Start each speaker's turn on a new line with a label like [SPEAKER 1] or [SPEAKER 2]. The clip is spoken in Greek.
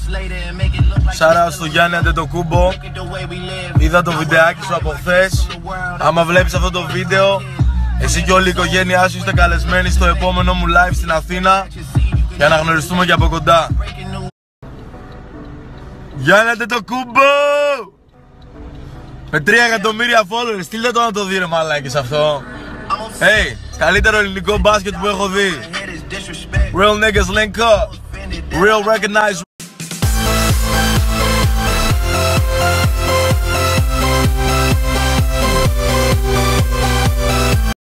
[SPEAKER 1] Shout out στο Γιάννη Αντετοκούμπο. Είδα το βιντεάκι σου από χθες. Άμα βλέπεις αυτό το βίντεο, εσύ και όλη η οικογένειά σου είστε καλεσμένοι στο επόμενο μου live στην Αθήνα για να γνωριστούμε και από κοντά. Γιάννη Αντετοκούμπο! Με 3 εκατομμύρια followers, στείλτε το να το δει ρε μαλάκες αυτό. Hey, καλύτερο ελληνικό μπάσκετ που έχω δει. Real niggas link up. Real recognize